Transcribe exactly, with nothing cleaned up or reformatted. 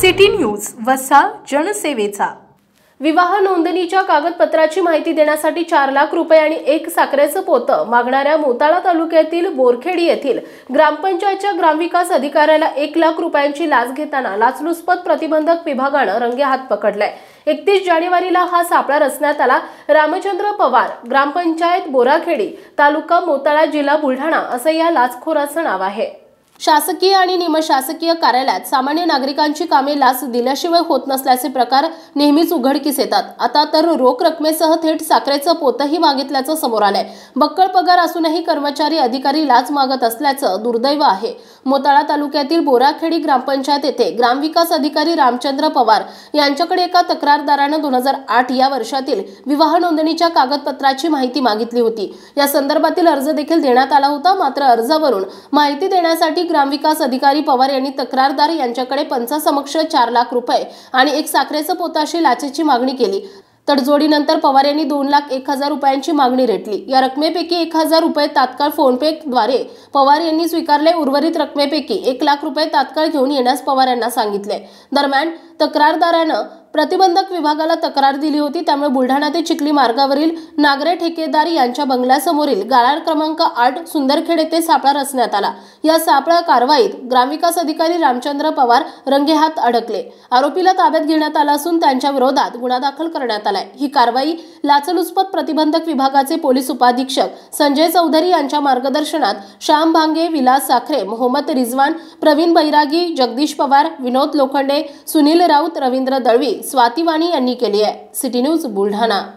City news वसा जनसेवेचा। विवाह नोंदणीच्या कागदपत्राची माहिती देण्यासाठी चार लाख रुपये आणि एक साखरेचं पोतं मागणाऱ्या मोताळा तालुक्यातील बोरखेडी येथील ग्रामपंचायतच्या ग्रामविकास अधिकाऱ्याला एक लाख रुपयांची लाच घेताना लाचलुचपत प्रतिबंधक विभागानं रंगेहात पकडलाय। एकतीस जानेवारीला हा सापळा रचण्यात आला। रामचंद्र पवार, ग्रामपंचायत बोराखेडी, तालुका मोताळा, जिल्हा बुलढाणा असं या लाचखोराचं नाव आहे। शासकीय आणि निमशासकीय कार्यालयात सामान्य नागरिकांची कामे लाच दिल्याशिवाय होत नसल्याचे प्रकार नेहमीच उघडकीस येतात। आता तर रोख रकमेसह थेट साखरेचं पोतही मागितल्याचं समोर आलंय। बक्कळ पगार असूनही कर्मचारी अधिकारी लाच मागत असल्याचं दुर्दैव आहे। मोताळा तालुक्यातील बोराखेडी ग्रामपंचायत येथे ग्रामविकास अधिकारी रामचंद्र पवार यांच्याकडे एका तक्रारदारानं दोन हजार आठ या वर्षातील विवाह नोंदणीच्या कागदपत्राची माहिती मागितली होती। या संदर्भातील अर्ज देखील देण्यात आला होता। मात्र अर्जावरून माहिती देण्यासाठी ग्रामविकास अधिकारी पवार यांनी तक्रारदार यांच्याकडे पंचासमक्ष चार लाख रुपये आणि एक साखरेचं पोतं अशी लाचेची मागणी केली। तडजोडीनंतर पवार यांनी दोन लाख एक हजार रुपयांची मागणी रेटली। या रकमेपैकी एक हजार रुपये तात्काळ फोनपे द्वारे पवार यांनी स्वीकारले। उर्वरित रकमेपैकी एक लाख रुपये तात्काळ घेऊन येण्यास पवार यांना सांगितले। दरम्यान तक्रारदारानं प्रतिबंधक विभागाला तक्रार दिली होती। त्यामुळे बुलढाणा ते चिखली मार्गावरील नागरे ठेकेदार यांच्या बंगल्यासमोरील गाळा क्रमांक आठ सुंदरखेड येथे सापळा रचण्यात आला। या सापळा कारवाईत ग्रामविकास अधिकारी रामचंद्र पवार रंगेहात अडकले। आरोपीला ताब्यात घेण्यात आला असून त्यांच्या विरोधात गुन्हा दाखल करण्यात आलाय। ही कारवाई लाचलुचपत प्रतिबंधक विभागाचे पोलीस उपाधीक्षक संजय चौधरी यांच्या मार्गदर्शनात श्याम भांगे, विलास साखरे, मोहम्मद रिजवान, प्रवीण बैरागी, जगदीश पवार, विनोद लोखंडे, सुनील राऊत, रवींद्र दळवी, स्वाती वाणी यांनी केली आहे। City news Buldhana.